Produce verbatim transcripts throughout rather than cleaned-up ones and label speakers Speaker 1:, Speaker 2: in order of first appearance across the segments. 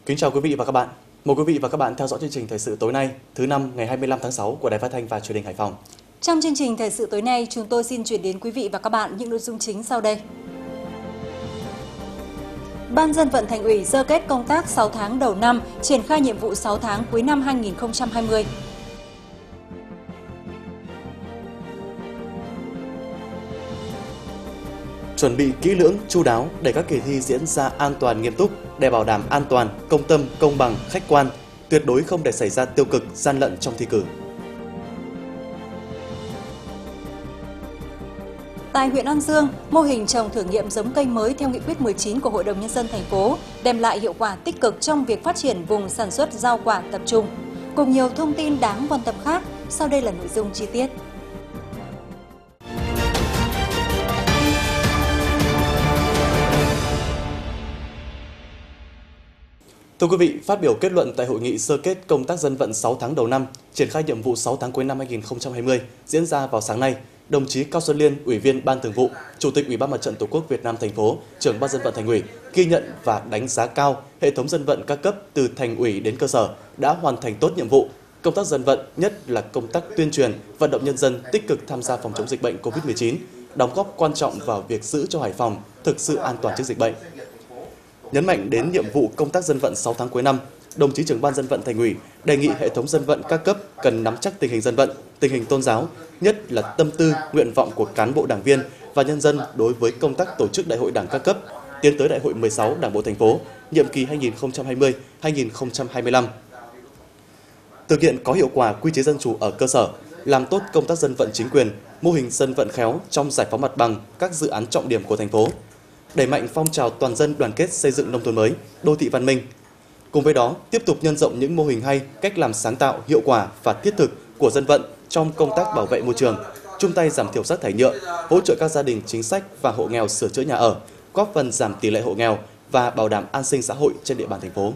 Speaker 1: Kính chào quý vị và các bạn. Mời quý vị và các bạn theo dõi chương trình thời sự tối nay, thứ năm ngày hai mươi lăm tháng sáu của Đài Phát thanh và Truyền hình Hải Phòng.
Speaker 2: Trong chương trình thời sự tối nay, chúng tôi xin chuyển đến quý vị và các bạn những nội dung chính sau đây. Ban Dân vận Thành ủy sơ kết công tác sáu tháng đầu năm, triển khai nhiệm vụ sáu tháng cuối năm hai nghìn không trăm hai mươi.
Speaker 1: Chuẩn bị kỹ lưỡng, chu đáo để các kỳ thi diễn ra an toàn nghiêm túc, để bảo đảm an toàn, công tâm, công bằng, khách quan, tuyệt đối không để xảy ra tiêu cực, gian lận trong thi cử.
Speaker 2: Tại huyện An Dương, mô hình trồng thử nghiệm giống cây mới theo nghị quyết mười chín của Hội đồng Nhân dân thành phố đem lại hiệu quả tích cực trong việc phát triển vùng sản xuất rau quả tập trung. Cùng nhiều thông tin đáng quan tâm khác, sau đây là nội dung chi tiết.
Speaker 1: Thưa quý vị, phát biểu kết luận tại hội nghị sơ kết công tác dân vận sáu tháng đầu năm, triển khai nhiệm vụ sáu tháng cuối năm hai nghìn không trăm hai mươi diễn ra vào sáng nay, đồng chí Cao Xuân Liên, Ủy viên Ban Thường vụ, Chủ tịch Ủy ban Mặt trận Tổ quốc Việt Nam thành phố, Trưởng Ban Dân vận Thành ủy ghi nhận và đánh giá cao hệ thống dân vận các cấp từ thành ủy đến cơ sở đã hoàn thành tốt nhiệm vụ. Công tác dân vận, nhất là công tác tuyên truyền, vận động nhân dân tích cực tham gia phòng chống dịch bệnh covid mười chín, đóng góp quan trọng vào việc giữ cho Hải Phòng thực sự an toàn trước dịch bệnh. Nhấn mạnh đến nhiệm vụ công tác dân vận sáu tháng cuối năm, đồng chí Trưởng Ban Dân vận Thành ủy đề nghị hệ thống dân vận các cấp cần nắm chắc tình hình dân vận, tình hình tôn giáo, nhất là tâm tư, nguyện vọng của cán bộ đảng viên và nhân dân đối với công tác tổ chức đại hội đảng các cấp, tiến tới đại hội mười sáu Đảng bộ thành phố, nhiệm kỳ hai nghìn không trăm hai mươi đến hai nghìn không trăm hai mươi lăm. Thực hiện có hiệu quả quy chế dân chủ ở cơ sở, làm tốt công tác dân vận chính quyền, mô hình dân vận khéo trong giải phóng mặt bằng các dự án trọng điểm của thành phố. Đẩy mạnh phong trào toàn dân đoàn kết xây dựng nông thôn mới, đô thị văn minh. Cùng với đó, tiếp tục nhân rộng những mô hình hay, cách làm sáng tạo, hiệu quả và thiết thực của dân vận trong công tác bảo vệ môi trường, chung tay giảm thiểu rác thải nhựa, hỗ trợ các gia đình chính sách và hộ nghèo sửa chữa nhà ở, góp phần giảm tỷ lệ hộ nghèo và bảo đảm an sinh xã hội trên địa bàn thành phố.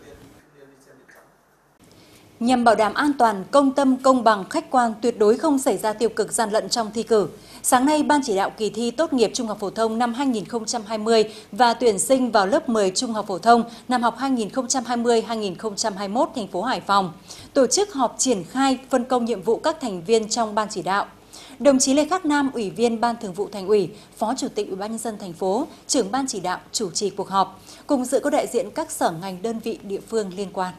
Speaker 2: Nhằm bảo đảm an toàn, công tâm, công bằng, khách quan, tuyệt đối không xảy ra tiêu cực gian lận trong thi cử. Sáng nay, Ban chỉ đạo kỳ thi tốt nghiệp trung học phổ thông năm hai nghìn không trăm hai mươi và tuyển sinh vào lớp mười trung học phổ thông năm học hai nghìn không trăm hai mươi đến hai nghìn không trăm hai mươi mốt thành phố Hải Phòng tổ chức họp triển khai phân công nhiệm vụ các thành viên trong ban chỉ đạo. Đồng chí Lê Khắc Nam, Ủy viên Ban Thường vụ Thành ủy, Phó Chủ tịch Ủy ban Nhân dân thành phố, Trưởng ban chỉ đạo chủ trì cuộc họp, cùng dự có đại diện các sở ngành đơn vị địa phương liên quan.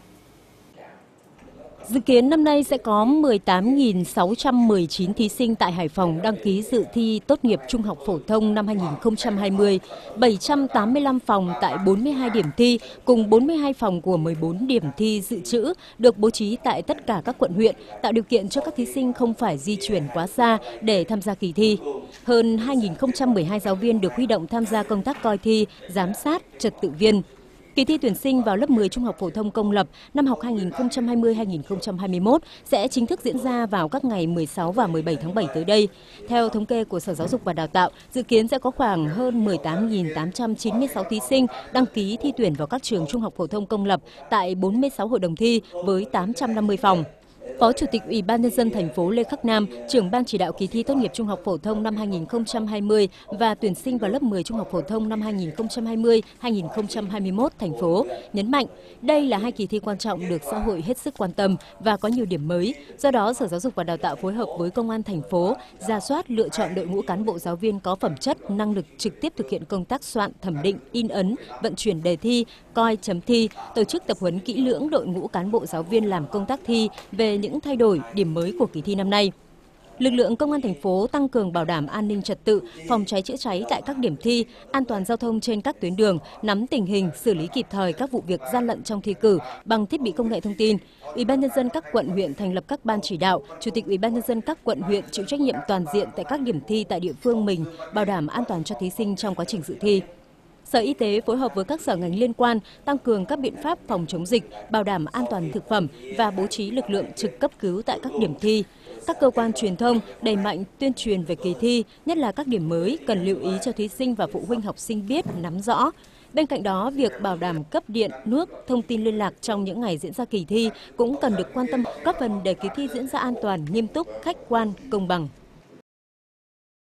Speaker 3: Dự kiến năm nay sẽ có mười tám nghìn sáu trăm mười chín thí sinh tại Hải Phòng đăng ký dự thi tốt nghiệp trung học phổ thông năm hai nghìn không trăm hai mươi, bảy trăm tám mươi lăm phòng tại bốn mươi hai điểm thi cùng bốn mươi hai phòng của mười bốn điểm thi dự trữ được bố trí tại tất cả các quận huyện, tạo điều kiện cho các thí sinh không phải di chuyển quá xa để tham gia kỳ thi. Hơn hai nghìn không trăm mười hai giáo viên được huy động tham gia công tác coi thi, giám sát, trật tự viên. Kỳ thi tuyển sinh vào lớp mười trung học phổ thông công lập năm học hai nghìn không trăm hai mươi đến hai nghìn không trăm hai mươi mốt sẽ chính thức diễn ra vào các ngày mười sáu và mười bảy tháng bảy tới đây. Theo thống kê của Sở Giáo dục và Đào tạo, dự kiến sẽ có khoảng hơn mười tám nghìn tám trăm chín mươi sáu thí sinh đăng ký thi tuyển vào các trường trung học phổ thông công lập tại bốn mươi sáu hội đồng thi với tám trăm năm mươi phòng. Phó Chủ tịch Ủy ban Nhân dân thành phố Lê Khắc Nam, Trưởng ban chỉ đạo kỳ thi tốt nghiệp trung học phổ thông năm hai nghìn không trăm hai mươi và tuyển sinh vào lớp mười trung học phổ thông năm hai nghìn không trăm hai mươi đến hai nghìn không trăm hai mươi mốt thành phố nhấn mạnh đây là hai kỳ thi quan trọng được xã hội hết sức quan tâm và có nhiều điểm mới. Do đó, Sở Giáo dục và Đào tạo phối hợp với Công an thành phố rà soát lựa chọn đội ngũ cán bộ giáo viên có phẩm chất, năng lực trực tiếp thực hiện công tác soạn, thẩm định, in ấn, vận chuyển đề thi, coi chấm thi, tổ chức tập huấn kỹ lưỡng đội ngũ cán bộ giáo viên làm công tác thi về những thay đổi, điểm mới của kỳ thi năm nay. Lực lượng Công an thành phố tăng cường bảo đảm an ninh trật tự, phòng cháy chữa cháy tại các điểm thi, an toàn giao thông trên các tuyến đường, nắm tình hình, xử lý kịp thời các vụ việc gian lận trong thi cử bằng thiết bị công nghệ thông tin. Ủy ban Nhân dân các quận huyện thành lập các ban chỉ đạo, Chủ tịch Ủy ban Nhân dân các quận huyện chịu trách nhiệm toàn diện tại các điểm thi tại địa phương mình, bảo đảm an toàn cho thí sinh trong quá trình dự thi. Sở Y tế phối hợp với các sở ngành liên quan tăng cường các biện pháp phòng chống dịch, bảo đảm an toàn thực phẩm và bố trí lực lượng trực cấp cứu tại các điểm thi. Các cơ quan truyền thông đẩy mạnh tuyên truyền về kỳ thi, nhất là các điểm mới cần lưu ý cho thí sinh và phụ huynh học sinh biết, nắm rõ. Bên cạnh đó, việc bảo đảm cấp điện, nước, thông tin liên lạc trong những ngày diễn ra kỳ thi cũng cần được quan tâm, góp phần để kỳ thi diễn ra an toàn, nghiêm túc, khách quan, công bằng.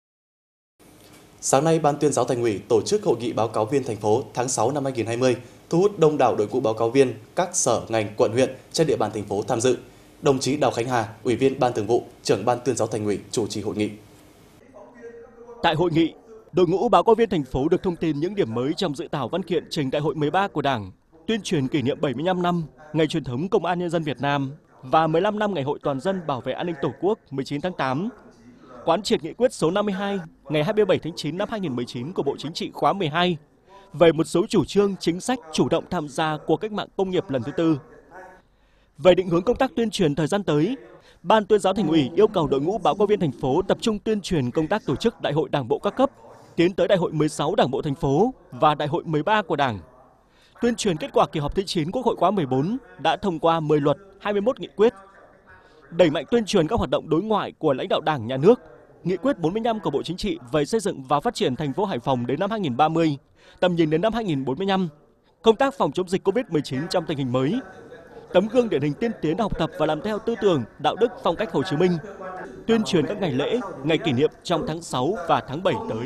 Speaker 1: Sáng nay, Ban Tuyên giáo Thành ủy tổ chức hội nghị báo cáo viên thành phố tháng sáu năm hai nghìn không trăm hai mươi, thu hút đông đảo đội ngũ báo cáo viên các sở, ngành, quận, huyện trên địa bàn thành phố tham dự. Đồng chí Đào Khánh Hà, Ủy viên Ban Thường vụ, Trưởng Ban Tuyên giáo Thành ủy chủ trì hội nghị.
Speaker 4: Tại hội nghị, đội ngũ báo cáo viên thành phố được thông tin những điểm mới trong dự thảo văn kiện trình Đại hội mười ba của Đảng, tuyên truyền kỷ niệm bảy mươi lăm năm Ngày truyền thống Công an Nhân dân Việt Nam và mười lăm năm Ngày Hội Toàn dân bảo vệ an ninh Tổ quốc mười chín tháng tám. Quán triệt nghị quyết số năm mươi hai ngày hai mươi bảy tháng chín năm hai nghìn không trăm mười chín của Bộ Chính trị khóa mười hai về một số chủ trương, chính sách chủ động tham gia cuộc cách mạng công nghiệp lần thứ tư. Về định hướng công tác tuyên truyền thời gian tới, Ban Tuyên giáo Thành ủy yêu cầu đội ngũ báo cáo viên thành phố tập trung tuyên truyền công tác tổ chức Đại hội Đảng bộ các cấp, tiến tới Đại hội mười sáu Đảng bộ thành phố và Đại hội mười ba của Đảng. Tuyên truyền kết quả kỳ họp thứ chín Quốc hội khóa mười bốn đã thông qua mười luật, hai mươi mốt nghị quyết. Đẩy mạnh tuyên truyền các hoạt động đối ngoại của lãnh đạo Đảng, Nhà nước, Nghị quyết bốn mươi lăm của Bộ Chính trị về xây dựng và phát triển thành phố Hải Phòng đến năm hai nghìn không trăm ba mươi, tầm nhìn đến năm hai nghìn không trăm bốn mươi lăm, công tác phòng chống dịch Covid mười chín trong tình hình mới, tấm gương điển hình tiên tiến học tập và làm theo tư tưởng, đạo đức, phong cách Hồ Chí Minh, tuyên truyền các ngày lễ, ngày kỷ niệm trong tháng sáu và tháng bảy tới.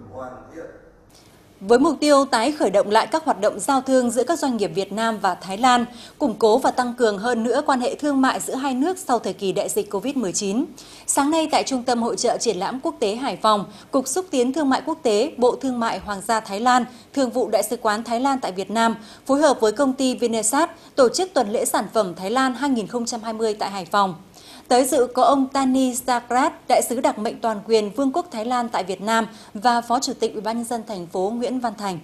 Speaker 2: Với mục tiêu tái khởi động lại các hoạt động giao thương giữa các doanh nghiệp Việt Nam và Thái Lan, củng cố và tăng cường hơn nữa quan hệ thương mại giữa hai nước sau thời kỳ đại dịch Covid mười chín. Sáng nay tại Trung tâm Hội chợ Triển lãm Quốc tế Hải Phòng, Cục Xúc tiến Thương mại Quốc tế, Bộ Thương mại Hoàng gia Thái Lan, Thường vụ Đại sứ quán Thái Lan tại Việt Nam, phối hợp với công ty Vinesat tổ chức tuần lễ sản phẩm Thái Lan hai nghìn không trăm hai mươi tại Hải Phòng. Tới dự có ông Tani Sakrat, đại sứ đặc mệnh toàn quyền Vương quốc Thái Lan tại Việt Nam và Phó Chủ tịch Ủy ban nhân dân thành phố Nguyễn Văn Thành.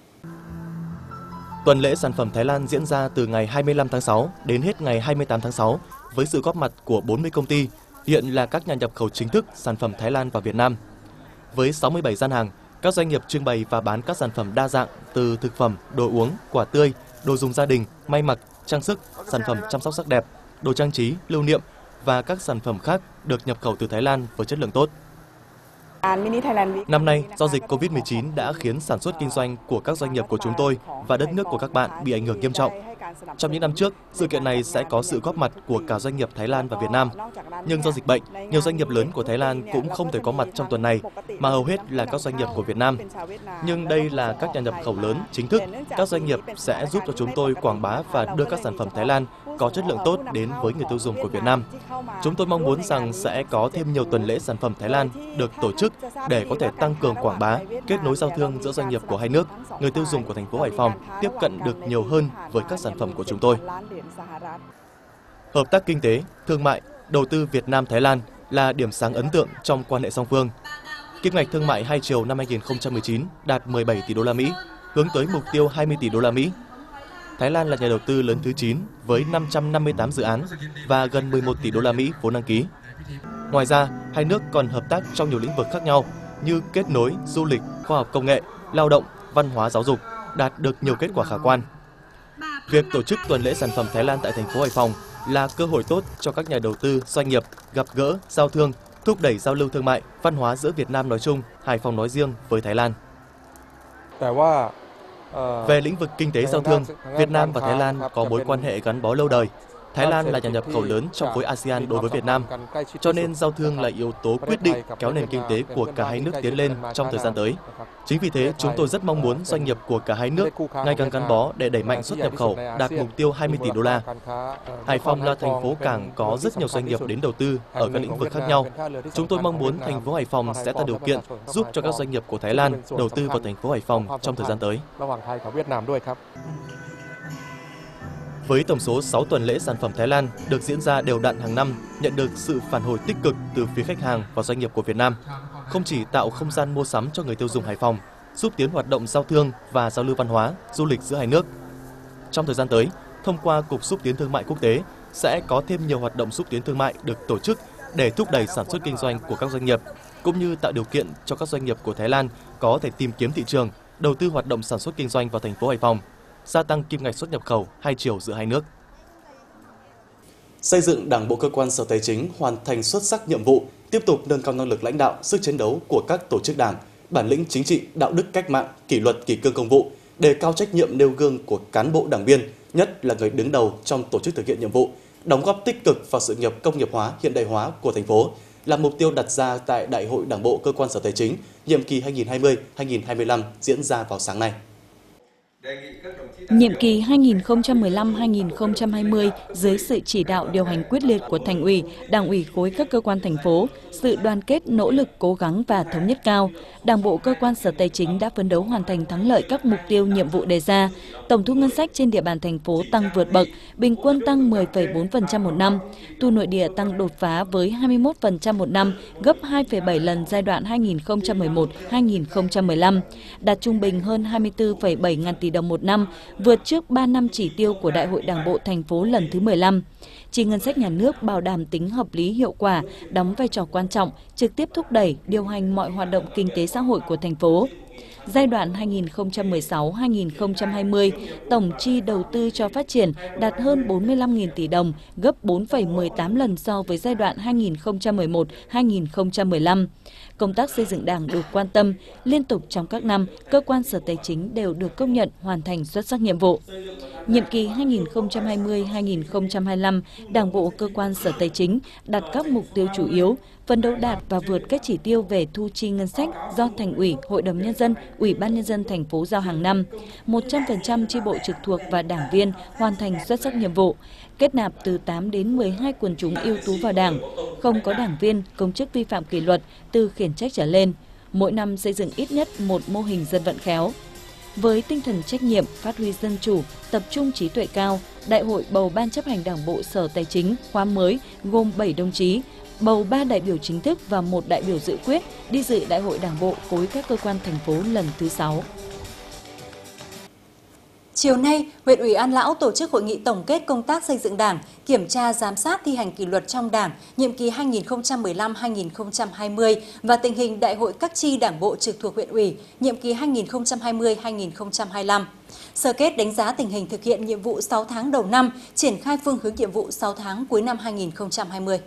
Speaker 1: Tuần lễ sản phẩm Thái Lan diễn ra từ ngày hai mươi lăm tháng sáu đến hết ngày hai mươi tám tháng sáu với sự góp mặt của bốn mươi công ty, hiện là các nhà nhập khẩu chính thức sản phẩm Thái Lan vào Việt Nam. Với sáu mươi bảy gian hàng, các doanh nghiệp trưng bày và bán các sản phẩm đa dạng từ thực phẩm, đồ uống, quả tươi, đồ dùng gia đình, may mặc, trang sức, sản phẩm chăm sóc sắc đẹp, đồ trang trí, lưu niệm và các sản phẩm khác được nhập khẩu từ Thái Lan với chất lượng tốt. Năm nay, do dịch Covid mười chín đã khiến sản xuất kinh doanh của các doanh nghiệp của chúng tôi và đất nước của các bạn bị ảnh hưởng nghiêm trọng. Trong những năm trước, sự kiện này sẽ có sự góp mặt của cả doanh nghiệp Thái Lan và Việt Nam. Nhưng do dịch bệnh, nhiều doanh nghiệp lớn của Thái Lan cũng không thể có mặt trong tuần này, mà hầu hết là các doanh nghiệp của Việt Nam. Nhưng đây là các nhà nhập khẩu lớn chính thức, các doanh nghiệp sẽ giúp cho chúng tôi quảng bá và đưa các sản phẩm Thái Lan có chất lượng tốt đến với người tiêu dùng của Việt Nam. Chúng tôi mong muốn rằng sẽ có thêm nhiều tuần lễ sản phẩm Thái Lan được tổ chức để có thể tăng cường quảng bá, kết nối giao thương giữa doanh nghiệp của hai nước, người tiêu dùng của thành phố Hải Phòng tiếp cận được nhiều hơn với các sản phẩm của chúng tôi. Hợp tác kinh tế, thương mại, đầu tư Việt Nam-Thái Lan là điểm sáng ấn tượng trong quan hệ song phương. Kim ngạch thương mại hai chiều năm hai nghìn không trăm mười chín đạt mười bảy tỷ đô la Mỹ, hướng tới mục tiêu hai mươi tỷ đô la Mỹ. Thái Lan là nhà đầu tư lớn thứ chín với năm trăm năm mươi tám dự án và gần mười một tỷ đô la Mỹ vốn đăng ký. Ngoài ra, hai nước còn hợp tác trong nhiều lĩnh vực khác nhau như kết nối, du lịch, khoa học công nghệ, lao động, văn hóa giáo dục, đạt được nhiều kết quả khả quan. Việc tổ chức tuần lễ sản phẩm Thái Lan tại thành phố Hải Phòng là cơ hội tốt cho các nhà đầu tư, doanh nghiệp gặp gỡ, giao thương, thúc đẩy giao lưu thương mại, văn hóa giữa Việt Nam nói chung, Hải Phòng nói riêng với Thái Lan. Về lĩnh vực kinh tế giao thương, Việt Nam và Thái Lan có mối quan hệ gắn bó lâu đời. Thái Lan là nhà nhập khẩu lớn trong khối a sê an đối với Việt Nam, cho nên giao thương là yếu tố quyết định kéo nền kinh tế của cả hai nước tiến lên trong thời gian tới. Chính vì thế, chúng tôi rất mong muốn doanh nghiệp của cả hai nước ngày càng gắn bó để đẩy mạnh xuất nhập khẩu, đạt mục tiêu hai mươi tỷ đô la. Hải Phòng là thành phố cảng có rất nhiều doanh nghiệp đến đầu tư ở các lĩnh vực khác nhau. Chúng tôi mong muốn thành phố Hải Phòng sẽ tạo điều kiện giúp cho các doanh nghiệp của Thái Lan đầu tư vào thành phố Hải Phòng trong thời gian tới. Với tổng số sáu tuần lễ sản phẩm Thái Lan được diễn ra đều đặn hàng năm, nhận được sự phản hồi tích cực từ phía khách hàng và doanh nghiệp của Việt Nam, không chỉ tạo không gian mua sắm cho người tiêu dùng Hải Phòng, giúp tiến hoạt động giao thương và giao lưu văn hóa, du lịch giữa hai nước. Trong thời gian tới, thông qua Cục Xúc tiến Thương mại Quốc tế, sẽ có thêm nhiều hoạt động xúc tiến thương mại được tổ chức để thúc đẩy sản xuất kinh doanh của các doanh nghiệp, cũng như tạo điều kiện cho các doanh nghiệp của Thái Lan có thể tìm kiếm thị trường, đầu tư hoạt động sản xuất kinh doanh vào thành phố Hải Phòng, gia tăng kim ngạch xuất nhập khẩu hai chiều giữa hai nước. Xây dựng Đảng bộ cơ quan Sở Tài chính hoàn thành xuất sắc nhiệm vụ, tiếp tục nâng cao năng lực lãnh đạo, sức chiến đấu của các tổ chức Đảng, bản lĩnh chính trị, đạo đức cách mạng, kỷ luật kỷ cương công vụ, đề cao trách nhiệm nêu gương của cán bộ đảng viên, nhất là người đứng đầu trong tổ chức thực hiện nhiệm vụ, đóng góp tích cực vào sự nghiệp công nghiệp hóa, hiện đại hóa của thành phố, là mục tiêu đặt ra tại Đại hội Đảng bộ cơ quan Sở Tài chính nhiệm kỳ hai nghìn không trăm hai mươi đến hai nghìn không trăm hai mươi lăm diễn ra vào sáng nay.
Speaker 3: Nhiệm kỳ hai nghìn không trăm mười lăm đến hai nghìn không trăm hai mươi, dưới sự chỉ đạo điều hành quyết liệt của Thành ủy, Đảng ủy khối các cơ quan thành phố, sự đoàn kết, nỗ lực, cố gắng và thống nhất cao, Đảng bộ cơ quan Sở Tài chính đã phấn đấu hoàn thành thắng lợi các mục tiêu nhiệm vụ đề ra. Tổng thu ngân sách trên địa bàn thành phố tăng vượt bậc, bình quân tăng mười phẩy bốn phần trăm một năm. Thu nội địa tăng đột phá với hai mươi mốt phần trăm một năm, gấp hai phẩy bảy lần giai đoạn hai nghìn không trăm mười một đến hai nghìn không trăm mười lăm, đạt trung bình hơn hai mươi tư phẩy bảy ngàn tỷ đồng một năm, vượt trước ba năm chỉ tiêu của Đại hội Đảng bộ thành phố lần thứ mười lăm. Chi ngân sách nhà nước bảo đảm tính hợp lý, hiệu quả, đóng vai trò quan trọng, trực tiếp thúc đẩy, điều hành mọi hoạt động kinh tế xã hội của thành phố. Giai đoạn hai nghìn không trăm mười sáu đến hai nghìn không trăm hai mươi, tổng chi đầu tư cho phát triển đạt hơn bốn mươi lăm nghìn tỷ đồng, gấp bốn phẩy mười tám lần so với giai đoạn hai nghìn không trăm mười một đến hai nghìn không trăm mười lăm. Công tác xây dựng Đảng được quan tâm, liên tục trong các năm, cơ quan Sở Tài chính đều được công nhận hoàn thành xuất sắc nhiệm vụ. Nhiệm kỳ hai nghìn không trăm hai mươi đến hai nghìn không trăm hai mươi lăm, Đảng bộ cơ quan Sở Tài chính đặt các mục tiêu chủ yếu, phấn đấu đạt và vượt các chỉ tiêu về thu chi ngân sách do Thành ủy, Hội đồng Nhân dân, Ủy ban Nhân dân thành phố giao hàng năm. một trăm phần trăm chi bộ trực thuộc và đảng viên hoàn thành xuất sắc nhiệm vụ, kết nạp từ tám đến mười hai quần chúng ưu tú vào Đảng, không có đảng viên, công chức vi phạm kỷ luật từ khiển trách trở lên. Mỗi năm xây dựng ít nhất một mô hình dân vận khéo. Với tinh thần trách nhiệm, phát huy dân chủ, tập trung trí tuệ cao, Đại hội bầu Ban chấp hành Đảng bộ Sở Tài chính khóa mới gồm bảy đồng chí, bầu ba đại biểu chính thức và một đại biểu dự quyết đi dự Đại hội Đảng bộ khối các cơ quan thành phố lần thứ sáu.
Speaker 2: Chiều nay, huyện ủy An Lão tổ chức hội nghị tổng kết công tác xây dựng Đảng, kiểm tra giám sát thi hành kỷ luật trong Đảng nhiệm kỳ hai nghìn không trăm mười lăm đến hai nghìn không trăm hai mươi và tình hình đại hội các chi Đảng bộ trực thuộc huyện ủy nhiệm kỳ hai nghìn không trăm hai mươi đến hai nghìn không trăm hai mươi lăm. Sơ kết đánh giá tình hình thực hiện nhiệm vụ sáu tháng đầu năm, triển khai phương hướng nhiệm vụ sáu tháng cuối năm hai nghìn không trăm hai mươi.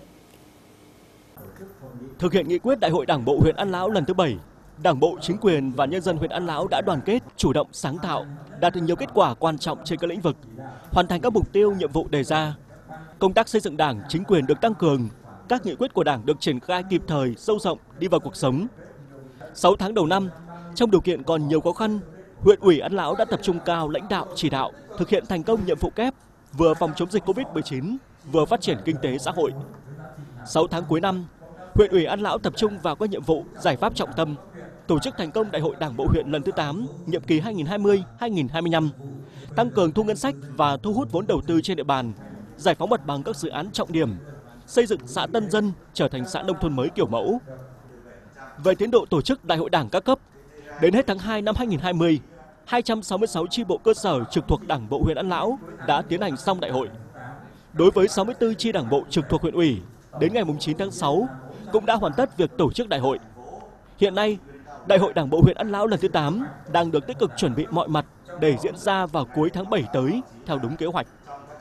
Speaker 4: Thực hiện nghị quyết Đại hội Đảng bộ huyện An Lão lần thứ bảy, Đảng bộ, chính quyền và nhân dân huyện An Lão đã đoàn kết, chủ động, sáng tạo, đạt được nhiều kết quả quan trọng trên các lĩnh vực, hoàn thành các mục tiêu, nhiệm vụ đề ra. Công tác xây dựng Đảng, chính quyền được tăng cường, các nghị quyết của Đảng được triển khai kịp thời, sâu rộng, đi vào cuộc sống. sáu tháng đầu năm, trong điều kiện còn nhiều khó khăn, huyện ủy An Lão đã tập trung cao lãnh đạo, chỉ đạo, thực hiện thành công nhiệm vụ kép, vừa phòng chống dịch Covid mười chín, vừa phát triển kinh tế xã hội. sáu tháng cuối năm, huyện ủy An Lão tập trung vào các nhiệm vụ, giải pháp trọng tâm, tổ chức thành công Đại hội Đảng bộ huyện lần thứ tám, nhiệm kỳ hai nghìn không trăm hai mươi đến hai nghìn không trăm hai mươi lăm, tăng cường thu ngân sách và thu hút vốn đầu tư trên địa bàn, giải phóng mặt bằng các dự án trọng điểm, xây dựng xã Tân Dân trở thành xã nông thôn mới kiểu mẫu. Về tiến độ tổ chức Đại hội Đảng các cấp, đến hết tháng hai năm hai nghìn không trăm hai mươi, hai trăm sáu mươi sáu chi bộ cơ sở trực thuộc Đảng bộ huyện An Lão đã tiến hành xong đại hội. Đối với sáu mươi tư chi Đảng bộ trực thuộc huyện ủy, đến ngày chín tháng sáu cũng đã hoàn tất việc tổ chức đại hội. Hiện nay, Đại hội Đảng bộ huyện An Lão lần thứ tám đang được tích cực chuẩn bị mọi mặt để diễn ra vào cuối tháng bảy tới theo đúng kế hoạch.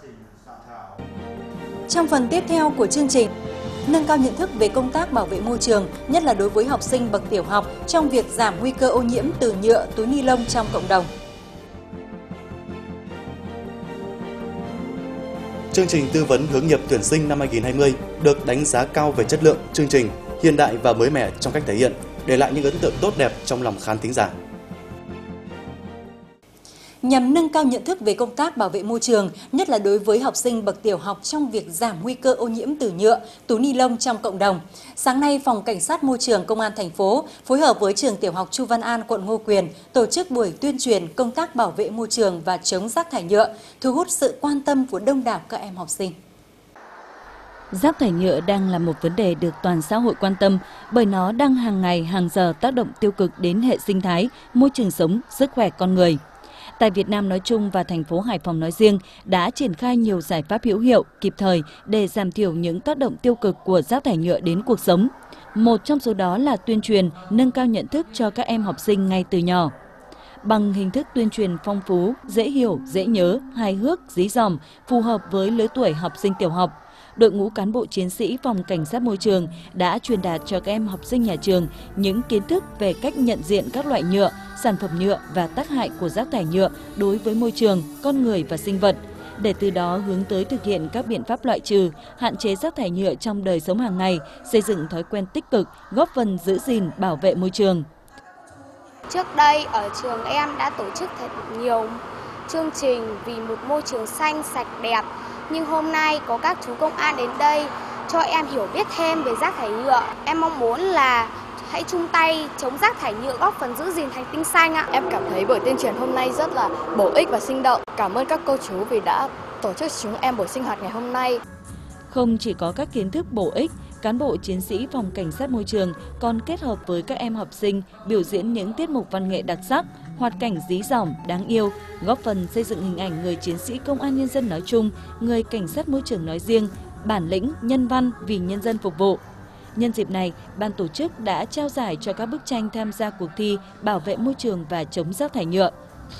Speaker 2: Trong phần tiếp theo của chương trình, nâng cao nhận thức về công tác bảo vệ môi trường, nhất là đối với học sinh bậc tiểu học trong việc giảm nguy cơ ô nhiễm từ nhựa, túi ni lông trong cộng đồng.
Speaker 1: Chương trình tư vấn hướng nghiệp tuyển sinh năm hai nghìn không trăm hai mươi được đánh giá cao về chất lượng, chương trình, hiện đại và mới mẻ trong cách thể hiện, để lại những ấn tượng tốt đẹp trong lòng khán thính giả.
Speaker 2: Nhằm nâng cao nhận thức về công tác bảo vệ môi trường, nhất là đối với học sinh bậc tiểu học trong việc giảm nguy cơ ô nhiễm từ nhựa, túi ni lông trong cộng đồng. Sáng nay, Phòng Cảnh sát Môi trường Công an thành phố phối hợp với trường tiểu học Chu Văn An, quận Ngô Quyền tổ chức buổi tuyên truyền công tác bảo vệ môi trường và chống rác thải nhựa, thu hút sự quan tâm của đông đảo các em học sinh.
Speaker 3: Rác thải nhựa đang là một vấn đề được toàn xã hội quan tâm bởi nó đang hàng ngày, hàng giờ tác động tiêu cực đến hệ sinh thái, môi trường sống, sức khỏe con người. Tại Việt Nam nói chung và thành phố Hải Phòng nói riêng đã triển khai nhiều giải pháp hữu hiệu, kịp thời để giảm thiểu những tác động tiêu cực của rác thải nhựa đến cuộc sống. Một trong số đó là tuyên truyền, nâng cao nhận thức cho các em học sinh ngay từ nhỏ. Bằng hình thức tuyên truyền phong phú, dễ hiểu, dễ nhớ, hài hước, dí dỏm, phù hợp với lứa tuổi học sinh tiểu học, đội ngũ cán bộ chiến sĩ Phòng Cảnh sát Môi trường đã truyền đạt cho các em học sinh nhà trường những kiến thức về cách nhận diện các loại nhựa, sản phẩm nhựa và tác hại của rác thải nhựa đối với môi trường, con người và sinh vật, để từ đó hướng tới thực hiện các biện pháp loại trừ, hạn chế rác thải nhựa trong đời sống hàng ngày, xây dựng thói quen tích cực, góp phần giữ gìn, bảo vệ môi trường.
Speaker 5: Trước đây ở trường em đã tổ chức thật nhiều chương trình vì một môi trường xanh, sạch, đẹp. Nhưng hôm nay có các chú công an đến đây cho em hiểu biết thêm về rác thải nhựa. Em mong muốn là hãy chung tay chống rác thải nhựa, góp phần giữ gìn hành tinh xanh ạ.
Speaker 6: Em cảm thấy buổi tuyên truyền hôm nay rất là bổ ích và sinh động. Cảm ơn các cô chú vì đã tổ chức chúng em buổi sinh hoạt ngày hôm nay.
Speaker 3: Không chỉ có các kiến thức bổ ích, cán bộ chiến sĩ phòng cảnh sát môi trường còn kết hợp với các em học sinh biểu diễn những tiết mục văn nghệ đặc sắc, hoạt cảnh dí dỏm, đáng yêu, góp phần xây dựng hình ảnh người chiến sĩ công an nhân dân nói chung, người cảnh sát môi trường nói riêng, bản lĩnh, nhân văn vì nhân dân phục vụ. Nhân dịp này, ban tổ chức đã trao giải cho các bức tranh tham gia cuộc thi bảo vệ môi trường và chống rác thải nhựa.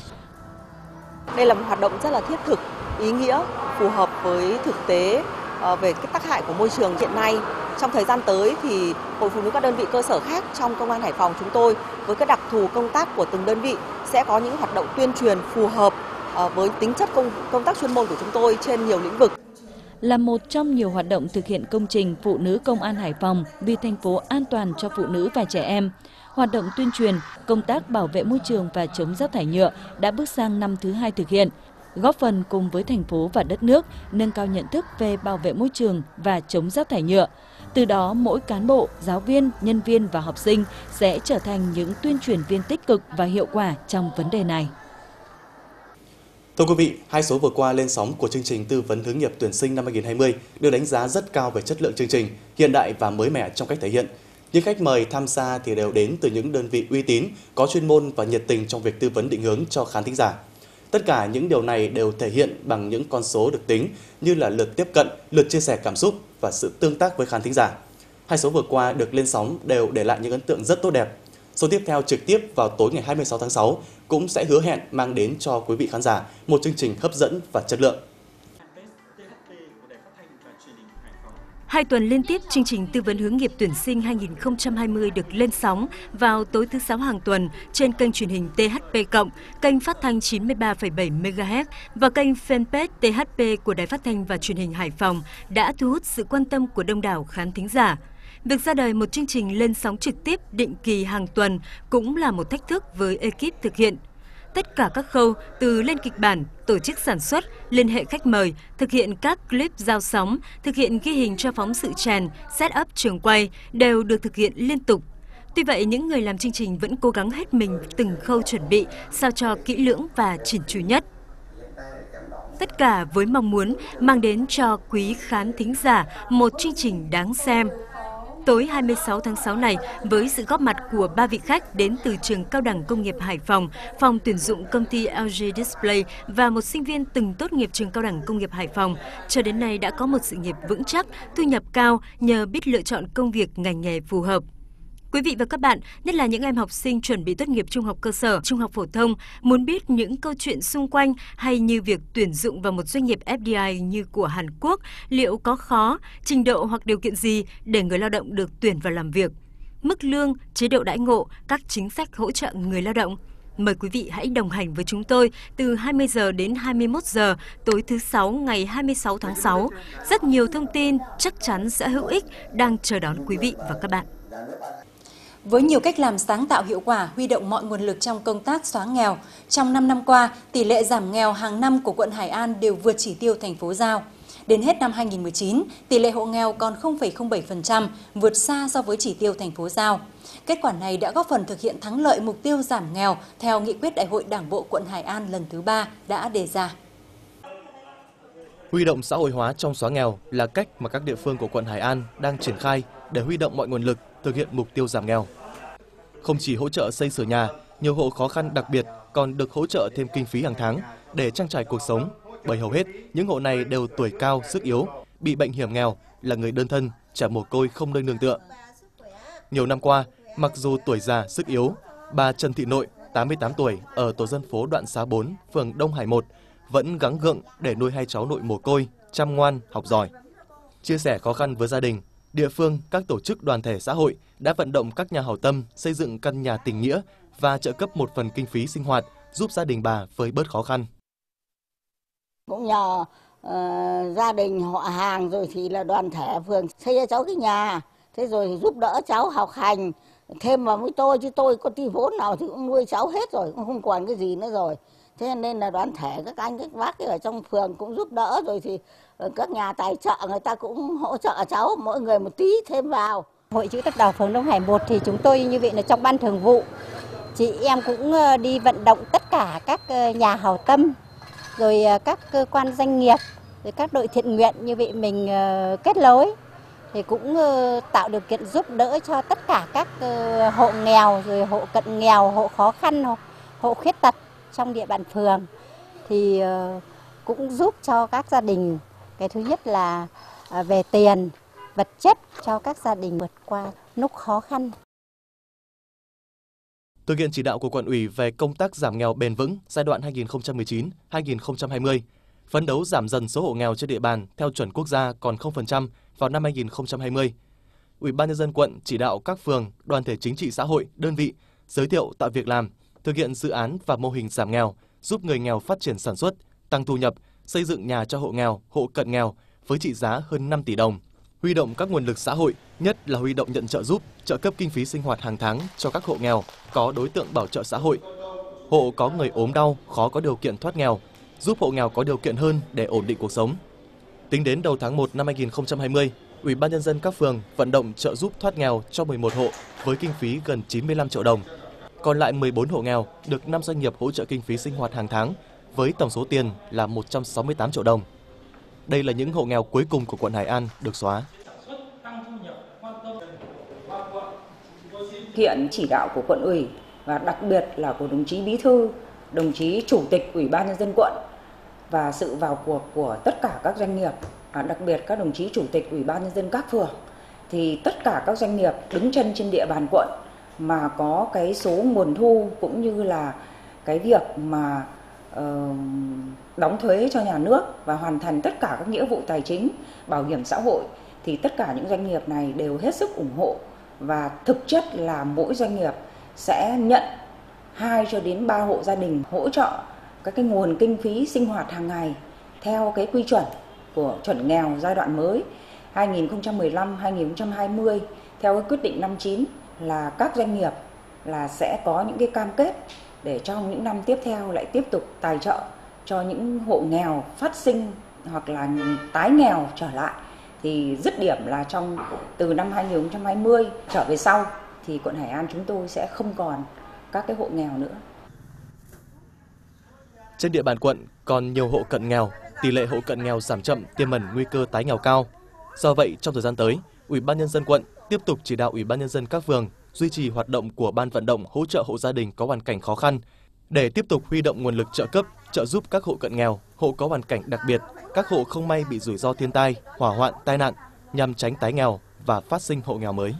Speaker 7: Đây là một hoạt động rất là thiết thực, ý nghĩa, phù hợp với thực tế về cái tác hại của môi trường hiện nay. Trong thời gian tới thì Hội Phụ nữ các đơn vị cơ sở khác trong Công an Hải Phòng chúng tôi với các đặc thù công tác của từng đơn vị sẽ có những hoạt động tuyên truyền phù hợp với tính chất công, công tác chuyên môn của chúng tôi trên nhiều lĩnh vực.
Speaker 3: Là một trong nhiều hoạt động thực hiện công trình Phụ nữ Công an Hải Phòng vì thành phố an toàn cho phụ nữ và trẻ em, hoạt động tuyên truyền, công tác bảo vệ môi trường và chống rác thải nhựa đã bước sang năm thứ hai thực hiện, góp phần cùng với thành phố và đất nước nâng cao nhận thức về bảo vệ môi trường và chống rác thải nhựa. Từ đó, mỗi cán bộ, giáo viên, nhân viên và học sinh sẽ trở thành những tuyên truyền viên tích cực và hiệu quả trong vấn đề này.
Speaker 1: Thưa quý vị, hai số vừa qua lên sóng của chương trình tư vấn hướng nghiệp tuyển sinh năm hai nghìn không trăm hai mươi được đánh giá rất cao về chất lượng chương trình, hiện đại và mới mẻ trong cách thể hiện. Những khách mời tham gia thì đều đến từ những đơn vị uy tín, có chuyên môn và nhiệt tình trong việc tư vấn định hướng cho khán thính giả. Tất cả những điều này đều thể hiện bằng những con số được tính như là lượt tiếp cận, lượt chia sẻ cảm xúc và sự tương tác với khán thính giả. Hai số vừa qua được lên sóng đều để lại những ấn tượng rất tốt đẹp. Số tiếp theo trực tiếp vào tối ngày hai mươi sáu tháng sáu cũng sẽ hứa hẹn mang đến cho quý vị khán giả một chương trình hấp dẫn và chất lượng.
Speaker 3: Hai tuần liên tiếp, chương trình tư vấn hướng nghiệp tuyển sinh hai nghìn không trăm hai mươi được lên sóng vào tối thứ Sáu hàng tuần trên kênh truyền hình tê hát pê cộng, kênh phát thanh chín mươi ba phẩy bảy mê ga héc và kênh fanpage tê hát pê của Đài Phát thanh và Truyền hình Hải Phòng đã thu hút sự quan tâm của đông đảo khán thính giả. Việc ra đời một chương trình lên sóng trực tiếp định kỳ hàng tuần cũng là một thách thức với ekip thực hiện. Tất cả các khâu từ lên kịch bản, tổ chức sản xuất, liên hệ khách mời, thực hiện các clip giao sóng, thực hiện ghi hình cho phóng sự chèn, set up trường quay đều được thực hiện liên tục. Tuy vậy, những người làm chương trình vẫn cố gắng hết mình từng khâu chuẩn bị sao cho kỹ lưỡng và chỉn chu nhất. Tất cả với mong muốn mang đến cho quý khán thính giả một chương trình đáng xem. Tối hai mươi sáu tháng sáu này, với sự góp mặt của ba vị khách đến từ Trường Cao đẳng Công nghiệp Hải Phòng, phòng tuyển dụng công ty lờ giê Display và một sinh viên từng tốt nghiệp Trường Cao đẳng Công nghiệp Hải Phòng, cho đến nay đã có một sự nghiệp vững chắc, thu nhập cao nhờ biết lựa chọn công việc ngành nghề phù hợp. Quý vị và các bạn, nhất là những em học sinh chuẩn bị tốt nghiệp trung học cơ sở, trung học phổ thông, muốn biết những câu chuyện xung quanh hay như việc tuyển dụng vào một doanh nghiệp ép đê i như của Hàn Quốc, liệu có khó, trình độ hoặc điều kiện gì để người lao động được tuyển vào làm việc? Mức lương, chế độ đãi ngộ, các chính sách hỗ trợ người lao động? Mời quý vị hãy đồng hành với chúng tôi từ hai mươi giờ đến hai mươi mốt giờ tối thứ Sáu ngày hai mươi sáu tháng sáu. Rất nhiều thông tin chắc chắn sẽ hữu ích đang chờ đón quý vị và các bạn.
Speaker 2: Với nhiều cách làm sáng tạo hiệu quả, huy động mọi nguồn lực trong công tác xóa nghèo, trong năm năm qua, tỷ lệ giảm nghèo hàng năm của quận Hải An đều vượt chỉ tiêu thành phố giao. Đến hết năm hai nghìn không trăm mười chín, tỷ lệ hộ nghèo còn không phẩy không bảy phần trăm, vượt xa so với chỉ tiêu thành phố giao. Kết quả này đã góp phần thực hiện thắng lợi mục tiêu giảm nghèo theo nghị quyết Đại hội Đảng bộ quận Hải An lần thứ ba đã đề ra.
Speaker 8: Huy động xã hội hóa trong xóa nghèo là cách mà các địa phương của quận Hải An đang triển khai để huy động mọi nguồn lực thực hiện mục tiêu giảm nghèo. Không chỉ hỗ trợ xây sửa nhà, nhiều hộ khó khăn đặc biệt còn được hỗ trợ thêm kinh phí hàng tháng để trang trải cuộc sống, bởi hầu hết những hộ này đều tuổi cao, sức yếu, bị bệnh hiểm nghèo, là người đơn thân, trẻ mồ côi không nơi nương tựa. Nhiều năm qua, mặc dù tuổi già, sức yếu, bà Trần Thị Nội, tám mươi tám tuổi, ở tổ dân phố Đoạn Xá bốn, phường Đông Hải một, vẫn gắng gượng để nuôi hai cháu nội mồ côi, chăm ngoan, học giỏi. Chia sẻ khó khăn với gia đình, địa phương, các tổ chức đoàn thể xã hội đã vận động các nhà hảo tâm xây dựng căn nhà tình nghĩa và trợ cấp một phần kinh phí sinh hoạt giúp gia đình bà vơi bớt khó khăn.
Speaker 9: Cũng nhờ uh, gia đình họ hàng rồi thì là đoàn thể phường xây cho cháu cái nhà, thế rồi giúp đỡ cháu học hành, thêm vào với tôi, chứ tôi có tí vốn nào thì cũng nuôi cháu hết rồi, cũng không còn cái gì nữa rồi. Thế nên là đoàn thể các anh các bác ở trong phường cũng giúp đỡ, rồi thì các nhà tài trợ người ta cũng hỗ trợ cháu, mỗi người một tí thêm vào.
Speaker 10: Hội Chữ thập đỏ phường Đông Hải một thì chúng tôi như vậy là trong ban thường vụ, chị em cũng đi vận động tất cả các nhà hảo tâm, rồi các cơ quan doanh nghiệp, rồi các đội thiện nguyện như vậy mình kết nối thì cũng tạo điều kiện giúp đỡ cho tất cả các hộ nghèo, rồi hộ cận nghèo, hộ khó khăn, hộ khuyết tật trong địa bàn phường, thì cũng giúp cho các gia đình, cái thứ nhất là về tiền, vật chất cho các gia đình vượt qua lúc khó khăn.
Speaker 8: Thực hiện chỉ đạo của Quận ủy về công tác giảm nghèo bền vững giai đoạn hai nghìn không trăm mười chín đến hai nghìn không trăm hai mươi, phấn đấu giảm dần số hộ nghèo trên địa bàn theo chuẩn quốc gia còn không phần trăm vào năm hai nghìn không trăm hai mươi. Ủy ban nhân dân quận chỉ đạo các phường, đoàn thể chính trị xã hội, đơn vị giới thiệu tạo việc làm, thực hiện dự án và mô hình giảm nghèo, giúp người nghèo phát triển sản xuất, tăng thu nhập, xây dựng nhà cho hộ nghèo, hộ cận nghèo với trị giá hơn năm tỷ đồng. Huy động các nguồn lực xã hội, nhất là huy động nhận trợ giúp, trợ cấp kinh phí sinh hoạt hàng tháng cho các hộ nghèo có đối tượng bảo trợ xã hội, hộ có người ốm đau, khó có điều kiện thoát nghèo, giúp hộ nghèo có điều kiện hơn để ổn định cuộc sống. Tính đến đầu tháng một năm hai nghìn không trăm hai mươi, Ủy ban nhân dân các phường vận động trợ giúp thoát nghèo cho mười một hộ với kinh phí gần chín mươi lăm triệu đồng. Còn lại mười bốn hộ nghèo được năm doanh nghiệp hỗ trợ kinh phí sinh hoạt hàng tháng với tổng số tiền là một trăm sáu mươi tám triệu đồng. Đây là những hộ nghèo cuối cùng của quận Hải An được xóa.
Speaker 11: Hiện chỉ đạo của quận ủy và đặc biệt là của đồng chí bí thư, đồng chí chủ tịch Ủy ban nhân dân quận và sự vào cuộc của tất cả các doanh nghiệp, đặc biệt các đồng chí chủ tịch Ủy ban nhân dân các phường, thì tất cả các doanh nghiệp đứng chân trên địa bàn quận mà có cái số nguồn thu cũng như là cái việc mà uh, đóng thuế cho nhà nước và hoàn thành tất cả các nghĩa vụ tài chính, bảo hiểm xã hội, thì tất cả những doanh nghiệp này đều hết sức ủng hộ, và thực chất là mỗi doanh nghiệp sẽ nhận hai cho đến ba hộ gia đình hỗ trợ các cái nguồn kinh phí sinh hoạt hàng ngày theo cái quy chuẩn của chuẩn nghèo giai đoạn mới hai nghìn không trăm mười lăm đến hai nghìn không trăm hai mươi theo cái quyết định năm chín, là các doanh nghiệp là sẽ có những cái cam kết để trong những năm tiếp theo lại tiếp tục tài trợ cho những hộ nghèo phát sinh hoặc là tái nghèo trở lại. Thì dứt điểm là trong từ năm hai nghìn không trăm hai mươi trở về sau thì quận Hải An chúng tôi sẽ không còn các cái hộ nghèo nữa.
Speaker 8: Trên địa bàn quận còn nhiều hộ cận nghèo, tỷ lệ hộ cận nghèo giảm chậm, tiềm ẩn nguy cơ tái nghèo cao. Do vậy, trong thời gian tới, Ủy ban nhân dân quận tiếp tục chỉ đạo Ủy ban nhân dân các phường duy trì hoạt động của ban vận động hỗ trợ hộ gia đình có hoàn cảnh khó khăn để tiếp tục huy động nguồn lực trợ cấp, trợ giúp các hộ cận nghèo, hộ có hoàn cảnh đặc biệt, các hộ không may bị rủi ro thiên tai, hỏa hoạn, tai nạn nhằm tránh tái nghèo và phát sinh hộ nghèo mới.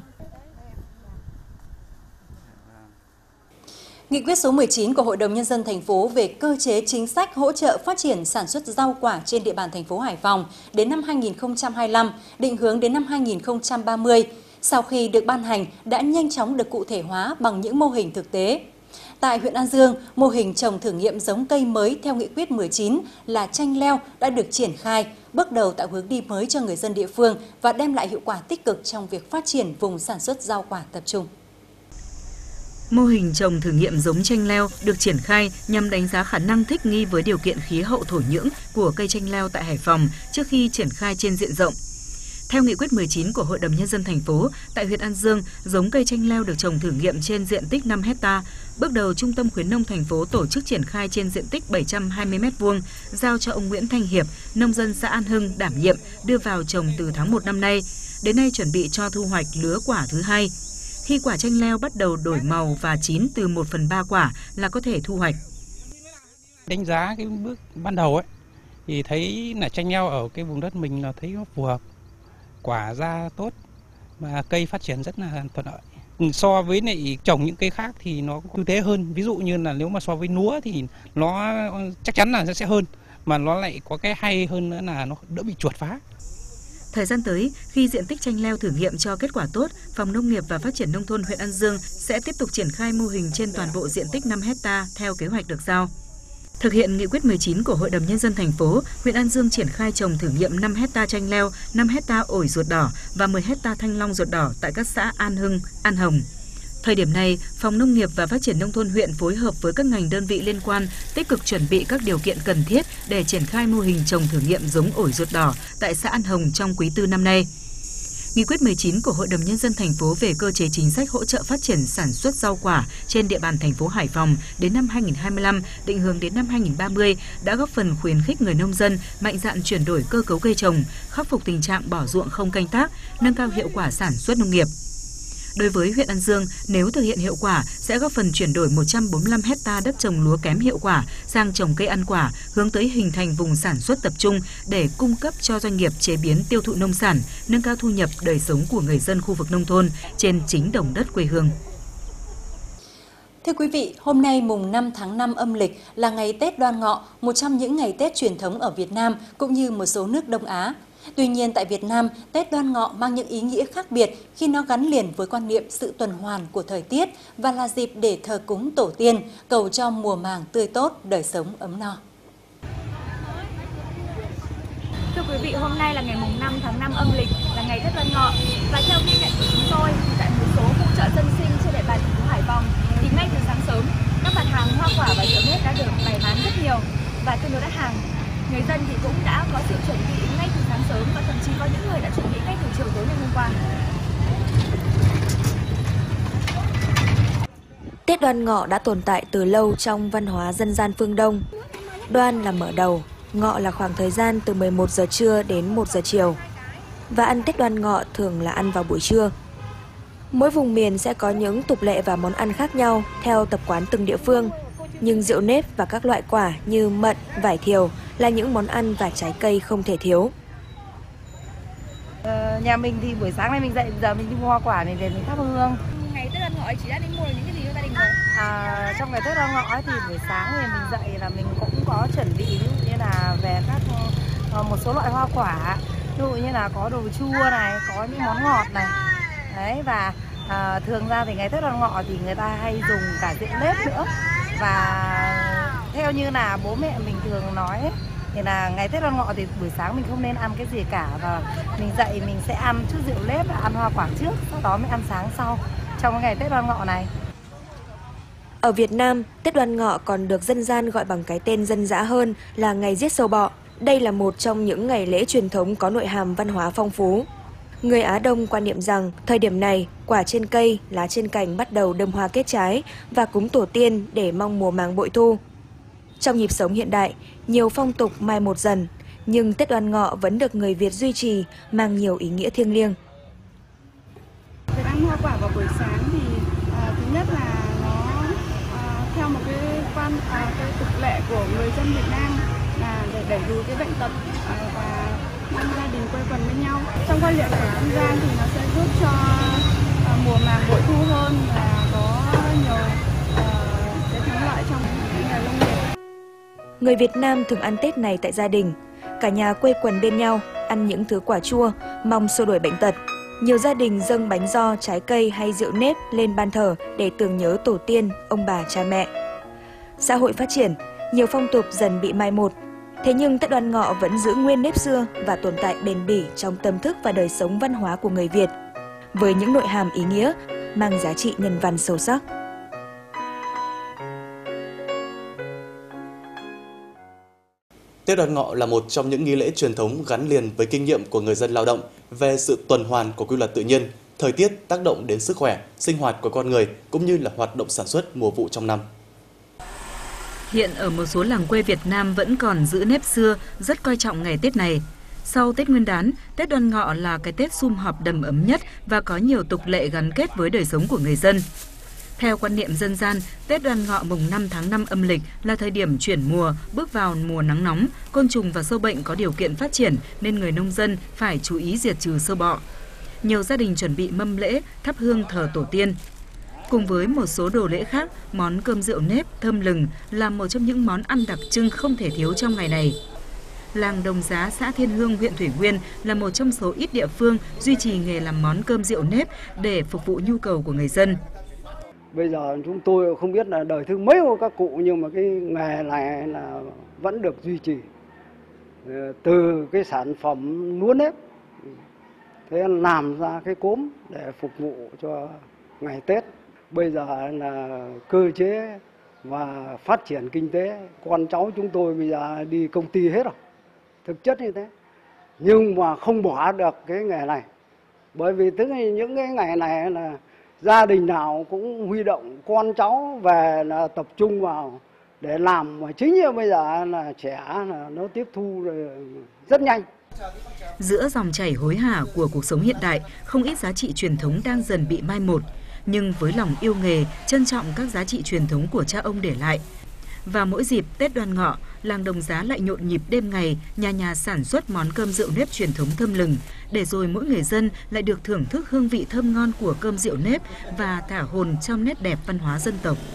Speaker 2: Nghị quyết số mười chín của Hội đồng Nhân dân thành phố về cơ chế chính sách hỗ trợ phát triển sản xuất rau quả trên địa bàn thành phố Hải Phòng đến năm hai nghìn không trăm hai mươi lăm, định hướng đến năm hai nghìn không trăm ba mươi, sau khi được ban hành đã nhanh chóng được cụ thể hóa bằng những mô hình thực tế. Tại huyện An Dương, mô hình trồng thử nghiệm giống cây mới theo nghị quyết mười chín là chanh leo đã được triển khai, bước đầu tạo hướng đi mới cho người dân địa phương và đem lại hiệu quả tích cực trong việc phát triển vùng sản xuất rau quả tập trung.
Speaker 12: Mô hình trồng thử nghiệm giống chanh leo được triển khai nhằm đánh giá khả năng thích nghi với điều kiện khí hậu thổ nhưỡng của cây chanh leo tại Hải Phòng trước khi triển khai trên diện rộng. Theo nghị quyết mười chín của Hội đồng Nhân dân thành phố, tại huyện An Dương, giống cây chanh leo được trồng thử nghiệm trên diện tích năm héc ta. Bước đầu, Trung tâm khuyến nông thành phố tổ chức triển khai trên diện tích bảy trăm hai mươi mét vuông, giao cho ông Nguyễn Thanh Hiệp, nông dân xã An Hưng đảm nhiệm, đưa vào trồng từ tháng một năm nay. Đến nay chuẩn bị cho thu hoạch lứa quả thứ hai. Khi quả chanh leo bắt đầu đổi màu và chín từ một phần ba quả là có thể thu hoạch.
Speaker 13: Đánh giá cái bước ban đầu ấy thì thấy là chanh leo ở cái vùng đất mình là thấy nó phù hợp, quả ra tốt và cây phát triển rất là thuận lợi. So với lại trồng những cây khác thì nó có ưu thế hơn. Ví dụ như là nếu mà so với lúa thì nó chắc chắn là sẽ hơn, mà nó lại có cái hay hơn nữa là nó đỡ bị chuột phá.
Speaker 12: Thời gian tới, khi diện tích chanh leo thử nghiệm cho kết quả tốt, Phòng Nông nghiệp và Phát triển Nông thôn huyện An Dương sẽ tiếp tục triển khai mô hình trên toàn bộ diện tích năm héc ta theo kế hoạch được giao. Thực hiện nghị quyết mười chín của Hội đồng Nhân dân thành phố, huyện An Dương triển khai trồng thử nghiệm năm héc ta chanh leo, năm héc ta ổi ruột đỏ và mười héc ta thanh long ruột đỏ tại các xã An Hưng, An Hồng. Thời điểm này, Phòng Nông nghiệp và Phát triển Nông thôn huyện phối hợp với các ngành đơn vị liên quan tích cực chuẩn bị các điều kiện cần thiết để triển khai mô hình trồng thử nghiệm giống ổi ruột đỏ tại xã An Hồng trong quý tư năm nay. Nghị quyết mười chín của Hội đồng Nhân dân thành phố về cơ chế chính sách hỗ trợ phát triển sản xuất rau quả trên địa bàn thành phố Hải Phòng đến năm hai nghìn không trăm hai mươi lăm, định hướng đến năm hai nghìn không trăm ba mươi đã góp phần khuyến khích người nông dân mạnh dạn chuyển đổi cơ cấu cây trồng, khắc phục tình trạng bỏ ruộng không canh tác, nâng cao hiệu quả sản xuất nông nghiệp. Đối với huyện An Dương, nếu thực hiện hiệu quả sẽ góp phần chuyển đổi một trăm bốn mươi lăm héc-ta đất trồng lúa kém hiệu quả sang trồng cây ăn quả, hướng tới hình thành vùng sản xuất tập trung để cung cấp cho doanh nghiệp chế biến tiêu thụ nông sản, nâng cao thu nhập đời sống của người dân khu vực nông thôn trên chính đồng đất quê hương.
Speaker 2: Thưa quý vị, hôm nay mùng năm tháng năm âm lịch là ngày Tết Đoan Ngọ, một trong những ngày Tết truyền thống ở Việt Nam cũng như một số nước Đông Á. Tuy nhiên tại Việt Nam, Tết Đoan Ngọ mang những ý nghĩa khác biệt khi nó gắn liền với quan niệm sự tuần hoàn của thời tiết và là dịp để thờ cúng tổ tiên, cầu cho mùa màng tươi tốt, đời sống ấm no.
Speaker 14: Thưa quý vị, hôm nay là ngày mùng năm tháng năm âm lịch, là ngày Tết Đoan Ngọ, và theo ghi nhận của chúng tôi thì tại một số khu chợ dân sinh trên địa bàn thành phố Hải Phòng thì ngay từ sáng sớm các mặt hàng hoa quả và rượu nếp đã được bày bán rất nhiều và tương đối đắt hàng. Người dân thì cũng đã có sự chuẩn bị ngay từ sáng sớm và thậm chí có những người đã chuẩn bị ngay từ chiều tối ngày hôm qua.
Speaker 15: Tết Đoan Ngọ đã tồn tại từ lâu trong văn hóa dân gian phương Đông. Đoan là mở đầu, Ngọ là khoảng thời gian từ mười một giờ trưa đến một giờ chiều. Và ăn Tết Đoan Ngọ thường là ăn vào buổi trưa. Mỗi vùng miền sẽ có những tục lệ và món ăn khác nhau theo tập quán từng địa phương. Nhưng rượu nếp và các loại quả như mận, vải thiều là những món ăn và trái cây không thể thiếu.
Speaker 16: Ờ, nhà mình thì buổi sáng nay mình dậy, giờ mình đi mua hoa quả này để mình thắp hương.
Speaker 14: Ngày Tết Đoan Ngọ chị đã đi mua những cái gì cho gia đình rồi?
Speaker 16: À, trong ngày Tết Đoan Ngọ thì buổi sáng thì mình dậy là mình cũng có chuẩn bị ví dụ như là về các một số loại hoa quả, ví dụ như là có đồ chua này, có những món ngọt này. Đấy, và à, thường ra thì ngày Tết Đoan Ngọ thì người ta hay dùng cả rượu nếp nữa. Và theo như là bố mẹ mình thường nói ấy, thì là ngày Tết Đoan Ngọ thì buổi sáng mình không nên ăn cái gì cả, và mình dậy mình sẽ ăn chút rượu nếp và ăn hoa quả trước, sau đó mới ăn sáng sau trong ngày Tết Đoan Ngọ này.
Speaker 15: Ở Việt Nam, Tết Đoan Ngọ còn được dân gian gọi bằng cái tên dân dã hơn là ngày giết sâu bọ. Đây là một trong những ngày lễ truyền thống có nội hàm văn hóa phong phú. Người Á Đông quan niệm rằng thời điểm này, quả trên cây, lá trên cành bắt đầu đơm hoa kết trái và cúng tổ tiên để mong mùa màng bội thu. Trong nhịp sống hiện đại, nhiều phong tục mai một dần, nhưng Tết Đoan Ngọ vẫn được người Việt duy trì, mang nhiều ý nghĩa thiêng liêng.
Speaker 17: Việc ăn hoa quả vào buổi sáng thì à, thứ nhất là nó à, theo một cái quan à, cái tục lệ của người dân Việt Nam là để đẩy lùi cái bệnh tật à, và mong gia đình quây quần bên nhau. Trong quan niệm của dân gian thì nó sẽ giúp cho à, mùa màng bội thu hơn và có nhiều à, cái thắng lợi trong những ngày nông nghiệp.
Speaker 15: Người Việt Nam thường ăn Tết này tại gia đình. Cả nhà quây quần bên nhau, ăn những thứ quả chua, mong xua đuổi bệnh tật. Nhiều gia đình dâng bánh giò, trái cây hay rượu nếp lên ban thờ để tưởng nhớ tổ tiên, ông bà, cha mẹ. Xã hội phát triển, nhiều phong tục dần bị mai một. Thế nhưng Tết Đoan Ngọ vẫn giữ nguyên nếp xưa và tồn tại bền bỉ trong tâm thức và đời sống văn hóa của người Việt, với những nội hàm ý nghĩa, mang giá trị nhân văn sâu sắc.
Speaker 1: Tết Đoan Ngọ là một trong những nghi lễ truyền thống gắn liền với kinh nghiệm của người dân lao động về sự tuần hoàn của quy luật tự nhiên, thời tiết tác động đến sức khỏe, sinh hoạt của con người cũng như là hoạt động sản xuất mùa vụ trong năm.
Speaker 12: Hiện ở một số làng quê Việt Nam vẫn còn giữ nếp xưa, rất coi trọng ngày Tết này. Sau Tết Nguyên đán, Tết Đoan Ngọ là cái Tết sum họp đầm ấm nhất và có nhiều tục lệ gắn kết với đời sống của người dân. Theo quan niệm dân gian, Tết Đoan Ngọ mùng năm tháng năm âm lịch là thời điểm chuyển mùa, bước vào mùa nắng nóng, côn trùng và sâu bệnh có điều kiện phát triển nên người nông dân phải chú ý diệt trừ sâu bọ. Nhiều gia đình chuẩn bị mâm lễ, thắp hương thờ tổ tiên. Cùng với một số đồ lễ khác, món cơm rượu nếp, thơm lừng là một trong những món ăn đặc trưng không thể thiếu trong ngày này. Làng Đồng Giá, xã Thiên Hương, huyện Thủy Nguyên là một trong số ít địa phương duy trì nghề làm món cơm rượu nếp để phục vụ nhu cầu của người dân.
Speaker 18: Bây giờ chúng tôi không biết là đời thứ mấy của các cụ, nhưng mà cái nghề này là vẫn được duy trì. Từ cái sản phẩm lúa nếp, thế làm ra cái cốm để phục vụ cho ngày Tết. bây giờ là cơ chế và phát triển kinh tế. Con cháu chúng tôi bây giờ đi công ty hết rồi, thực chất như thế. Nhưng mà không bỏ được cái nghề này. Bởi vì tức là những cái ngày này là gia đình nào cũng huy động con cháu về là tập trung vào để làm, mà chính như bây giờ là trẻ là nó tiếp thu rồi rất nhanh.
Speaker 12: Giữa dòng chảy hối hả của cuộc sống hiện đại, không ít giá trị truyền thống đang dần bị mai một. Nhưng với lòng yêu nghề, trân trọng các giá trị truyền thống của cha ông để lại. Và mỗi dịp Tết Đoan Ngọ, làng Đồng Giá lại nhộn nhịp đêm ngày, nhà nhà sản xuất món cơm rượu nếp truyền thống thơm lừng, để rồi mỗi người dân lại được thưởng thức hương vị thơm ngon của cơm rượu nếp và thả hồn trong nét đẹp văn hóa dân tộc.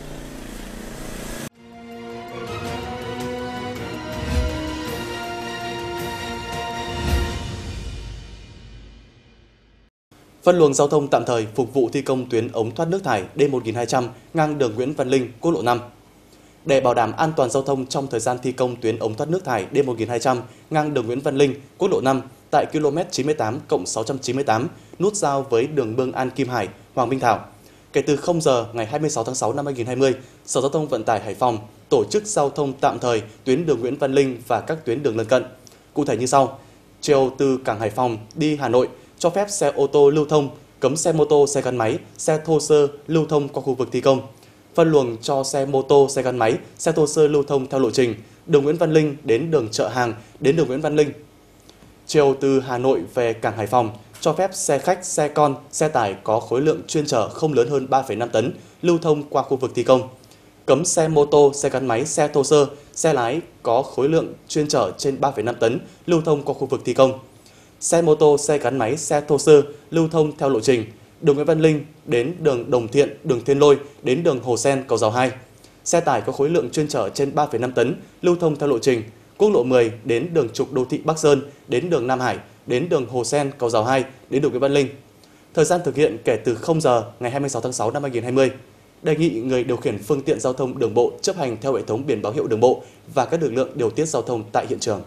Speaker 1: Phân luồng giao thông tạm thời phục vụ thi công tuyến ống thoát nước thải D một nghìn hai trăm ngang đường Nguyễn Văn Linh, quốc lộ năm. Để bảo đảm an toàn giao thông trong thời gian thi công tuyến ống thoát nước thải D một nghìn hai trăm ngang đường Nguyễn Văn Linh, quốc lộ năm tại km chín mươi tám cộng sáu trăm chín mươi tám, nút giao với đường Bương An Kim Hải, Hoàng Minh Thảo. Kể từ không giờ ngày hai mươi sáu tháng sáu năm hai nghìn không trăm hai mươi, Sở Giao thông Vận tải Hải Phòng tổ chức giao thông tạm thời tuyến đường Nguyễn Văn Linh và các tuyến đường lân cận. Cụ thể như sau: chiều từ cảng Hải Phòng đi Hà Nội cho phép xe ô tô lưu thông, cấm xe mô tô, xe gắn máy, xe thô sơ lưu thông qua khu vực thi công. Phân luồng cho xe mô tô, xe gắn máy, xe thô sơ lưu thông theo lộ trình đường Nguyễn Văn Linh đến đường Chợ Hàng đến đường Nguyễn Văn Linh. Chiều từ Hà Nội về cảng Hải Phòng cho phép xe khách, xe con, xe tải có khối lượng chuyên chở không lớn hơn ba phẩy năm tấn lưu thông qua khu vực thi công. Cấm xe mô tô, xe gắn máy, xe thô sơ, xe lái có khối lượng chuyên chở trên ba phẩy năm tấn lưu thông qua khu vực thi công. Xe mô tô, xe gắn máy, xe thô sơ lưu thông theo lộ trình đường Nguyễn Văn Linh đến đường Đồng Thiện, đường Thiên Lôi đến đường Hồ Sen, cầu Rào hai. Xe tải có khối lượng chuyên chở trên ba phẩy năm tấn lưu thông theo lộ trình quốc lộ mười đến đường trục đô thị Bắc Sơn đến đường Nam Hải đến đường Hồ Sen, cầu Rào hai đến đường Nguyễn Văn Linh. Thời gian thực hiện kể từ không giờ ngày hai mươi sáu tháng sáu năm hai nghìn không trăm hai mươi. Đề nghị người điều khiển phương tiện giao thông đường bộ chấp hành theo hệ thống biển báo hiệu đường bộ và các lực lượng điều tiết giao thông tại hiện trường.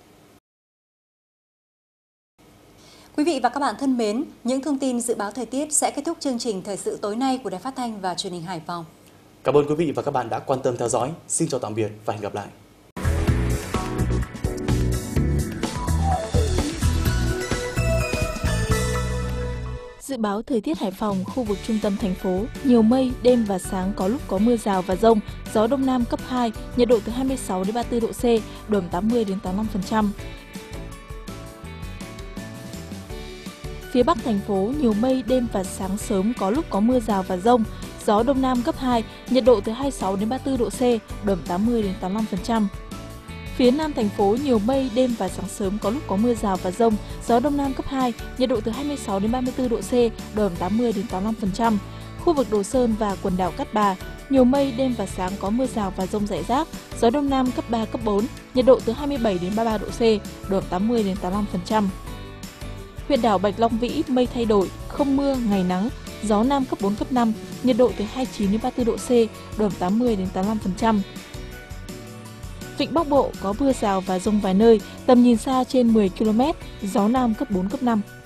Speaker 2: Quý vị và các bạn thân mến, những thông tin dự báo thời tiết sẽ kết thúc chương trình thời sự tối nay của Đài Phát thanh và Truyền hình Hải Phòng.
Speaker 1: Cảm ơn quý vị và các bạn đã quan tâm theo dõi. Xin chào tạm biệt và hẹn gặp lại.
Speaker 19: Dự báo thời tiết Hải Phòng, khu vực trung tâm thành phố, nhiều mây, đêm và sáng có lúc có mưa rào và dông, gió đông nam cấp hai, nhiệt độ từ hai mươi sáu đến ba mươi tư độ C, độ ẩm tám mươi đến tám mươi lăm phần trăm. Phía Bắc thành phố, nhiều mây, đêm và sáng sớm có lúc có mưa rào và dông, gió đông nam cấp hai, nhiệt độ từ hai mươi sáu đến ba mươi tư độ C, độ ẩm tám mươi đến tám mươi lăm phần trăm. Phía Nam thành phố, nhiều mây, đêm và sáng sớm có lúc có mưa rào và dông, gió đông nam cấp hai, nhiệt độ từ hai mươi sáu đến ba mươi tư độ C, độ ẩm tám mươi đến tám mươi lăm phần trăm. Khu vực Đồ Sơn và quần đảo Cát Bà, nhiều mây, đêm và sáng có mưa rào và dông rải rác, gió đông nam cấp ba, cấp bốn, nhiệt độ từ hai mươi bảy đến ba mươi ba độ C, độ ẩm tám mươi đến tám mươi lăm phần trăm. Huyện đảo Bạch Long Vĩ, mây thay đổi, không mưa, ngày nắng, gió nam cấp bốn, cấp năm, nhiệt độ từ hai mươi chín đến ba mươi tư độ C, độ ẩm tám mươi đến tám mươi lăm phần trăm. Vịnh Bắc Bộ có mưa rào và dông vài nơi, tầm nhìn xa trên mười ki lô mét, gió nam cấp bốn, cấp năm.